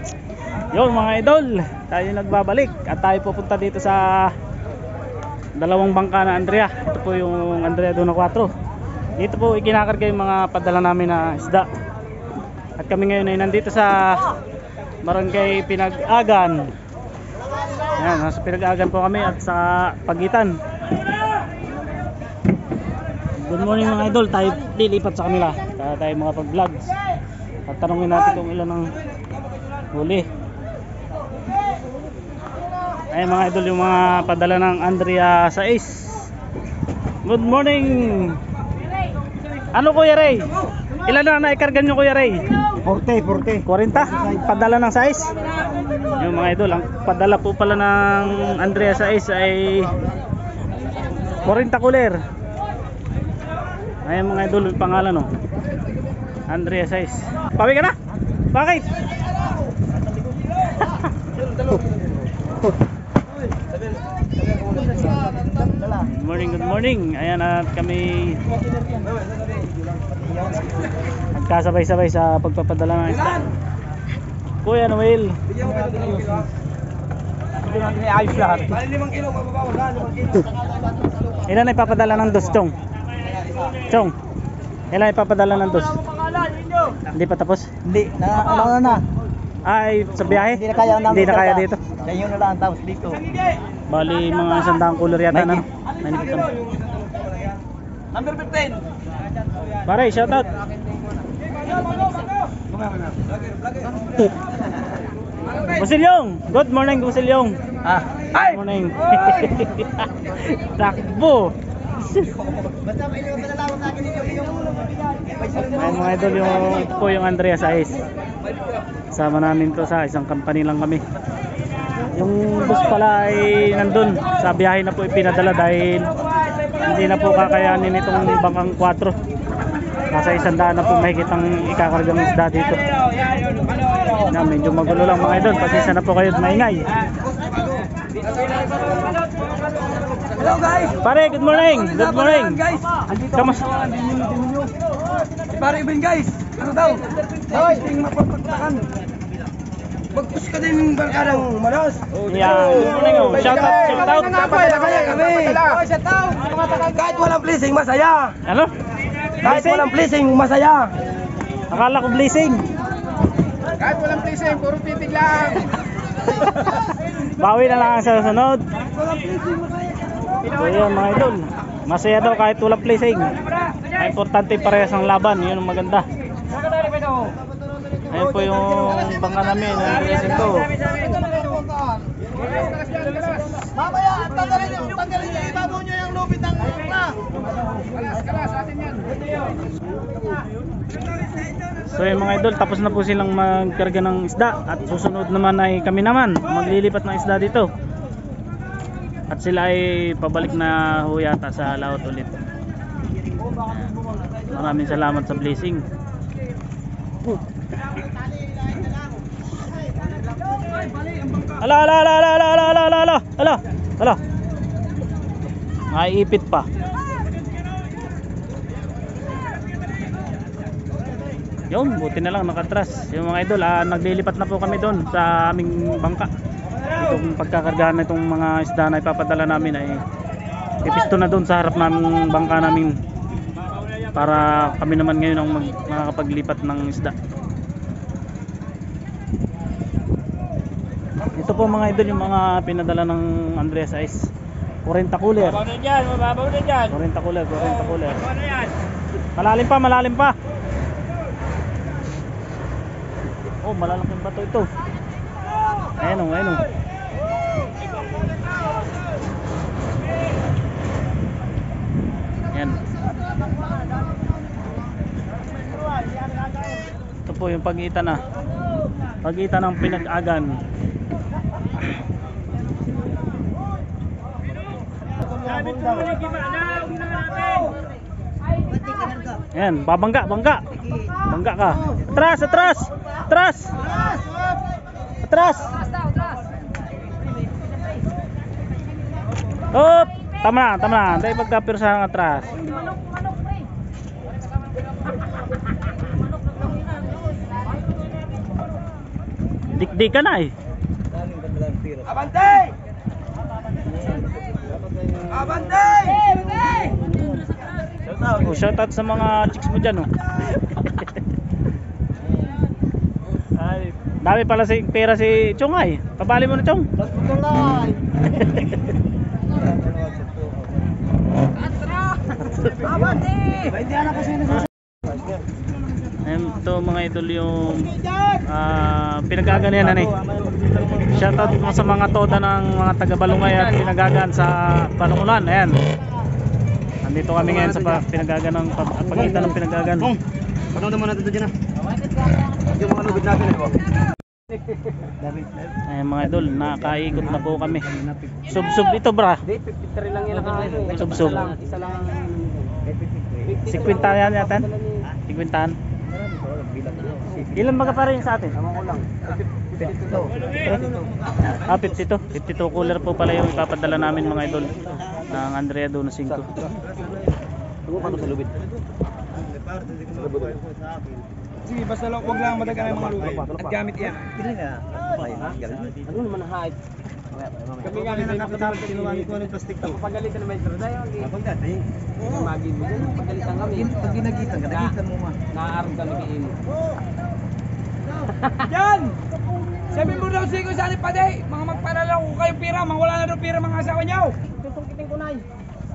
Yun mga idol, tayo nagbabalik at tayo pupunta dito sa dalawang bangka na Andrea. Ito po yung Andrea Duna 4. Dito po ikinakarga yung mga padala namin na isda. At kami ngayon ay nandito sa Barangay Pinag-Agan. Ayan, nasa Pinag-Agan po kami at sa Pagitan. Good morning mga idol, tayo lilipat sa kanila para tayo mga pag-vlogs. At tanongin natin kung ilan ang huli. Ayan mga idol, yung mga padala ng Andrea 6. Good morning. Ano Kuya Ray? Ilan na naikargan nyo Kuya Ray? 40. 40? Padala ng 6? Yung mga idol, ang padala po pala ng Andrea 6 ay 40 cooler. Ayan mga idol, yung pangalan no, Andrea 6. Pawi ka na? Bakit? Good morning. Ayan at kami nagkasabay-sabay sa pagpapadala ng isda. Kuya Noel. Ayos lahat. Ilan ay papadala ng dos, Chong? Chong, ilan ay papadala ng dos? Hindi pa tapos? Hindi, na. Ay, sa biyahe? Hindi na kaya namin. Hindi na kaya dito? Kaya yun na lang tapos dito. Bali mga 100 cooler yata na. Number 15. Pare, shout out. Busilyong, good morning Busilyong. Good morning. Takbo. Basta may nalalaman sa akin yung Ayan mga idol, ito po yung Andrea 6. Sama namin to sa isang company lang kami. Yung bus pala ay nandun sa biyahe na po ipinadala dahil hindi na po kakayanin itong bangkang 4. Nasa 100 na po mahigit ang ikakargang isda dito. Na, medyo magulo lang mga idol, pasensya na po kayo at maingay. Hello guys. Pare, good morning. Good morning. Guys. Kamusta? Pare Ibin guys. Ano daw? Guys, ting mapagpagtakan. Magpush ka din barkadang malas. Yeah, good morning. Shout out, shout out. Kaya kami. Shout out. Kahit walang blessing, masaya. Ano? Kahit walang blessing, masaya. Akala ko blessing. Kahit walang blessing, puro titig lang. Bawi na lang ang susunod. Walang blessing, masaya. So yun mga idol, masaya daw kahit walang blessing. Ang importante parehas ang laban, yun ang maganda. Ayun po yung bangka namin, ang blessing ko. Mamaya, tanggalin niyo, ibabaw niyo yung lupit ng bangka. Kalas, atin yan. So yung mga idol, tapos na po silang magkarga ng isda. At susunod naman ay kami naman maglilipat ng isda dito. At sila ay pabalik na ho yata sa laot ulit. Maraming salamat sa blessing. Ala. Naiipit pa. Yung buti na lang nakatras. Yung mga idol, naglilipat na po kami doon sa aming bangka. Itong pagkakargahan na itong mga isda na ipapadala namin ay ipisto na doon sa harap ng bangka namin para kami naman ngayon ang makakapaglipat ng isda. Ito po mga idol yung mga pinadala ng Andrea 6. 40 cooler. Mababaw na dyan. 40 cooler. Malalim pa. Oh, malalaking bato ito. Ayan o. Yan. Ito po yung Pagitan na. Pagitan ng Pinag-Agan. Yan, babangga. Bangga ka. Atras. Hop, tama na. Dahil pagkapirsa ng atras. Dikdik ka na eh. Abante! Abante! Oh, shoutout sa mga chicks mo dyan oh. Ay, dami pala si pera si Chong ay. Pabali mo na Chong. Abante! Hindi anak kasi Ayan, ito mga idol yung pinagaganihan eh. Shoutout mo sa mga toda ng mga taga-Balungay at pinagagan sa Panukulan. Ayan. Nandito kami ngayon sa pinagagan ng pagitan ng pinagagan. Ano naman natin dyan ah? Yung mga lubid natin eh po. Ayan mga idol, nakaikot na po kami. Sub-sub ito bra. 53 lang yan ang Sub-sub. Isa lang ang 50 yan natin? 50. Ilan baga pa rin sa atin? Tama ko lang. 52. 52 cooler po pala yung ipapadala namin mga idol ng Andrea Dono 5. Ano pa sa lubid? Sige, basta wag lang madagan ang mga lubid. At gamit yan. Pili na. Ano naman ang height? Kami nga rin nakakatawa kinuwagi ko ng plastic to. Pagalitan na metro tayo. Pag dati. Magi mo dyan. Pagalitan kami. Pag ginagitan ka, nagitan mo ma. Naaarap ka nagiin. Yan! Sabi mo daw sigo sa alipade. Mga magparala ko kayo pira. Mga wala na daw pira mga asawa niyo. Tutungkitin ko na yun.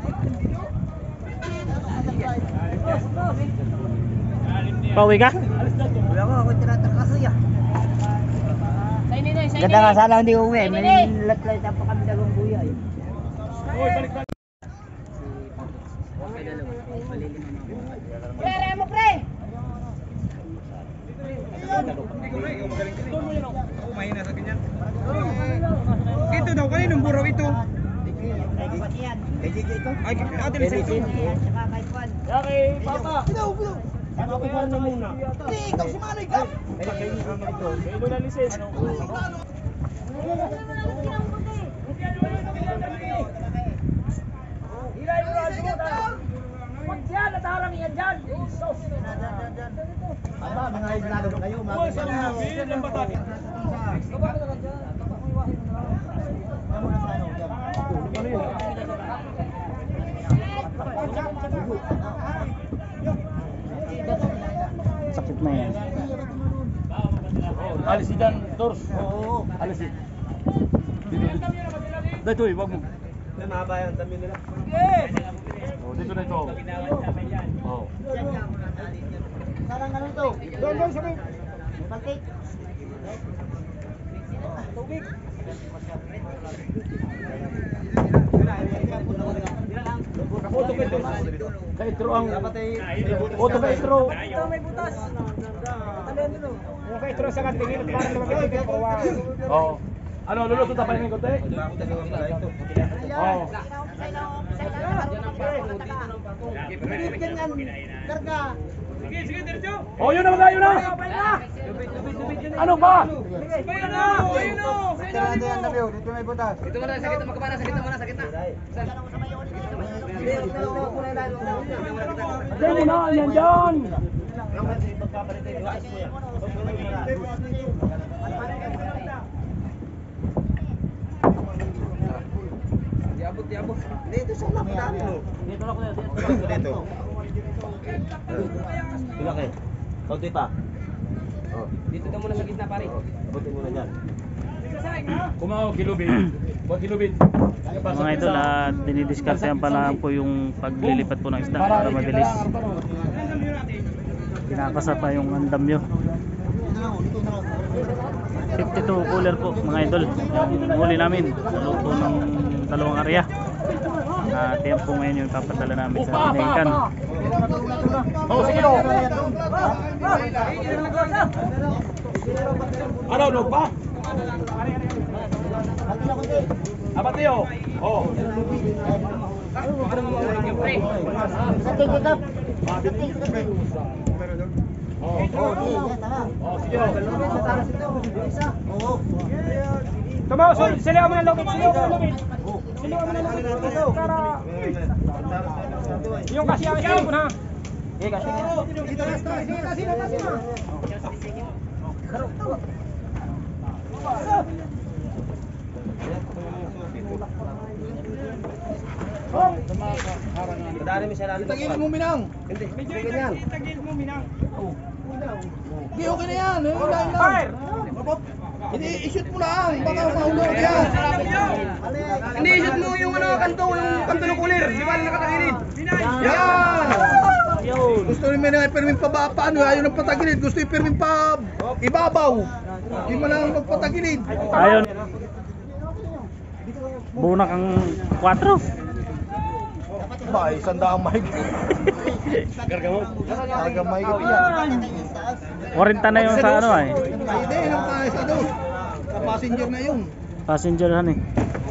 Pauwi ka? Wala ko, ako tinatrakas ya. Ganda nga sana hindi uwi. May latlat pa kami dalawang buya eh. Pre, mo pre! Mahina sa ganyan. Ito daw, kaninong buraw ito? Ay, ate Lisa ito. Saka kay Juan. Okay, Papa. Bidaw. Ano ko pa na muna? Hindi, ikaw sumalay ka! Ito na lisis. Hilay mo lang siya. Pag yan, nataharang yan dyan. Aba, mga iblado ba kayo? Uy, sa mga bin, ang bata. Sakit na yan. Alis dyan, Dors. Oo. Alis dyan. Dito, wag mo. May mahaba yan, dami nila. Oh, dito na ito. Oh. Sarang ganun to. Doon, sabi. Baltik. Tubig. Kaputo ko ito. Kaitro ang... Oto kaitro. Ito may butas. Yung kaitro sa katingin para naman katingin for a while. Oo. Ano, lulusot na pa yung kote? Oo. Karga. Sige, sige, diretso. Oh, yun na mga, yun na. Ano ba? Ayun na, ayun na. Dito may butas. Dito muna, sakit na, magkabana, sakit na muna, sakit na. Diyan mo na, yan dyan. Diabot. Dito sa laptop. Dito lang ko na. Dito. Bila kayo. Konti pa. Oh. Dito ka muna sa gitna, pare. Konti muna dyan. Kumao, kilubid. Huwag kilubid. Mga idol, dinidiskartehan pa lang po yung paglilipat po ng isda para mabilis. Kinakasa pa yung andamyo. 52 cooler po mga idol. Yung huli namin sa loob po ng dalawang area. At yan po ngayon yung papadala namin sa Pinaikan. Oh, sige o. Ano, log pa? Abati o. Oh. Sa tingin ka. Oh, sige o. Tama, silihan mo ng lobit. Silihan mo ng lobit. Para... Yung kasi mo na. Eh, kasi Itagilid mo minang. Hindi ganyan. Itagilid mo minang. Hindi, okay na yan. Fire! Hindi, i-shoot mo lang. Baka maulog yan. Hindi, i-shoot mo yung kanto ng kulir. Di ba nakatagilid? Yan! Gusto rin may na-permin pa ba? Paano? Ayaw ng patagilid. Gusto i-permin pa ibabaw. Hindi mo lang magpatagilid. Ayun. Bunak ang 4. Ba, isandaang mahigit. Karga mahigit yan. 40 na yung sa ano ay. Hindi, yung sa doon. Sa passenger na yun. Passenger han eh.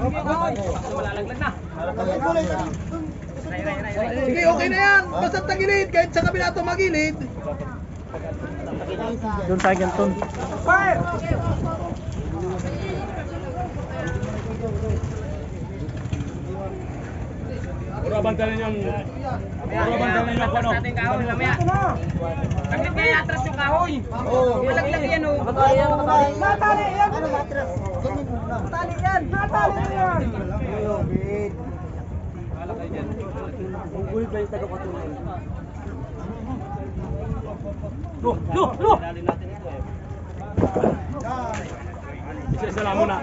Sige, okay na yan. Basta tagilid. Kahit sa kabila ito magilid. Doon sa ganton. Fire! Bantalan yung ano. Bakit kaya atras yung kahoy? Oo. Malaglag yan o. Natali yan! Ano matras? Natali yan! Natali yan! Lo! Isa-isa lang muna.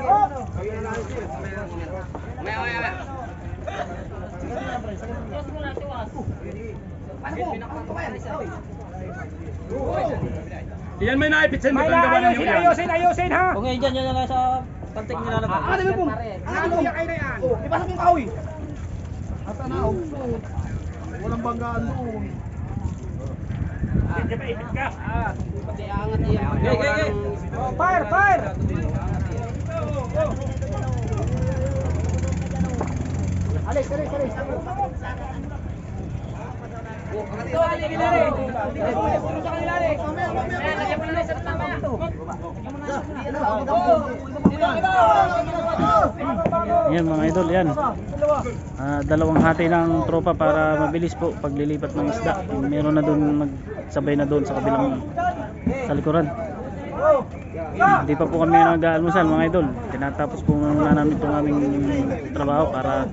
Iyan may naipitsin mo kang gawa ninyo yan. Ayusin ha! Okay, dyan lang sa pantik nila na. Ano mo? Ano yung kaya na yan? Ipasok yung kahoy! Asa na? Walang banggaan doon. Hindi ba ipit ka? Pati angat yan. Okay. Fire! Fire! Alis! Yan mga idol, yan. Dalawang hati ng tropa para mabilis po paglilipat ng isda. Meron na doon nagsabay na doon sa kabilang sa likuran. Hindi pa po kami nag-aalmusal mga idol. Tinatapos po muna namin itong aming trabaho para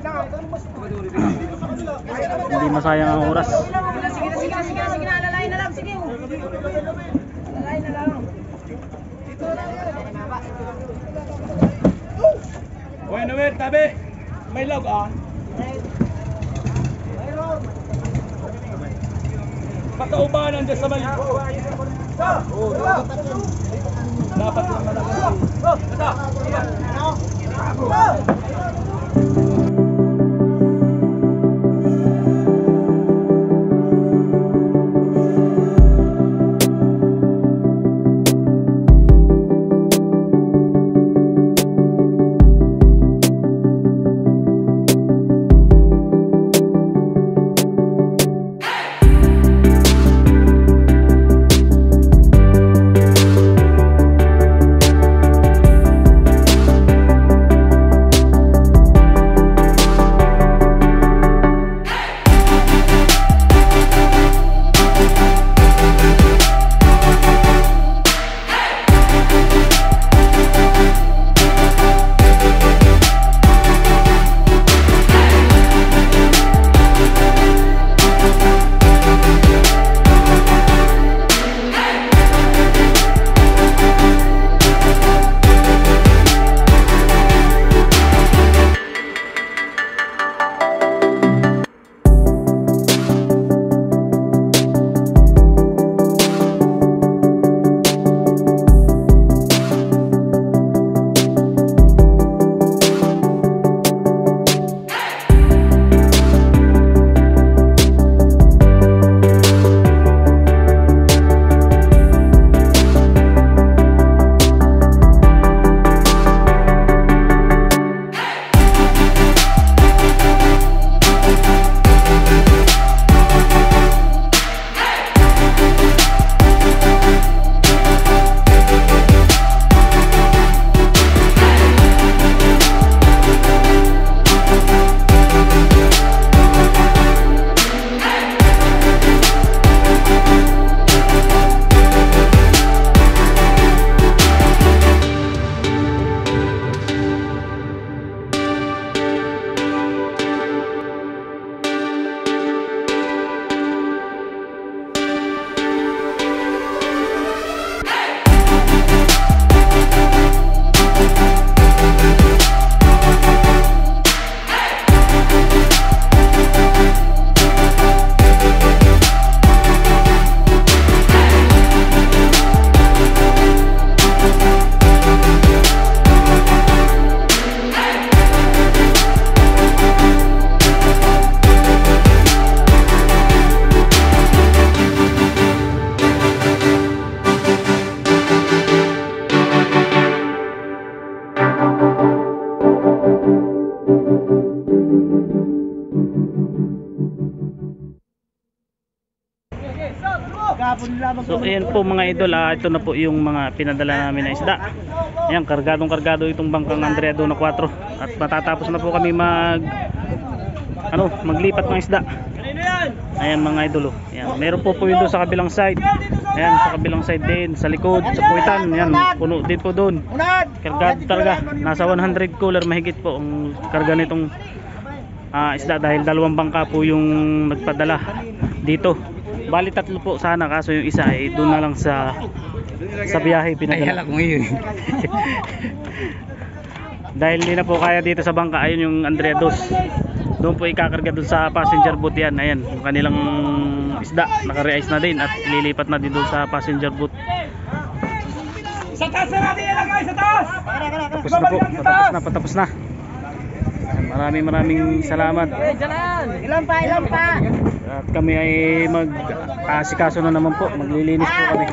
hindi masayang ang oras. Sige na, alalain na lang, sige. Alalain na lang. Uy, Noel, tabi! May log ah. Pataubanan dyan sa mali. Dapat yung malaki. So ayan po mga idol, ito na po yung mga pinadala namin na isda. Ayan, kargadong kargado itong bangkang Andrea Dona 4. At matatapos na po kami maglipat ng isda. Ayan mga idol, ayan, meron po yun doon sa kabilang side. Ayan, sa kabilang side din, sa likod, sa puwitan. Ayan, puno din po doon. Kargado talaga, nasa 100 cooler mahigit po ang karga nitong isda, dahil dalawang bangka po yung nagpadala dito. Bali tatlo po sana, kaso yung isa ay doon na lang sa biyahe pinadala. Dahil hindi na po kaya dito sa bangka, ayun yung Andrea Dos. Doon po ikakarga doon sa passenger boat yan. Ayan, yung kanilang isda, naka-re-ice na din at lilipat na din doon sa passenger boat. Sa taas na natin ilagay, sa taas! Tapos na po, patapos na. Maraming salamat. Ilan pa? At kami ay mag-asikaso na naman po, maglilinis po kami.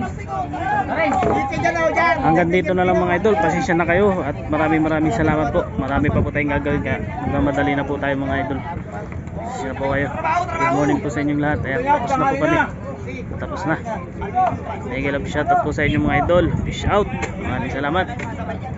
Hanggang dito na lang mga idol, pasensya na kayo at maraming salamat po. Marami pa po tayong gagawin, kaya magmamadali na po tayo mga idol. Pasensya na po kayo. Good morning po sa inyong lahat. Ayan, tapos na po kami. Tapos na. Mega love shoutout po sa inyo mga idol. Peace out. Maraming salamat.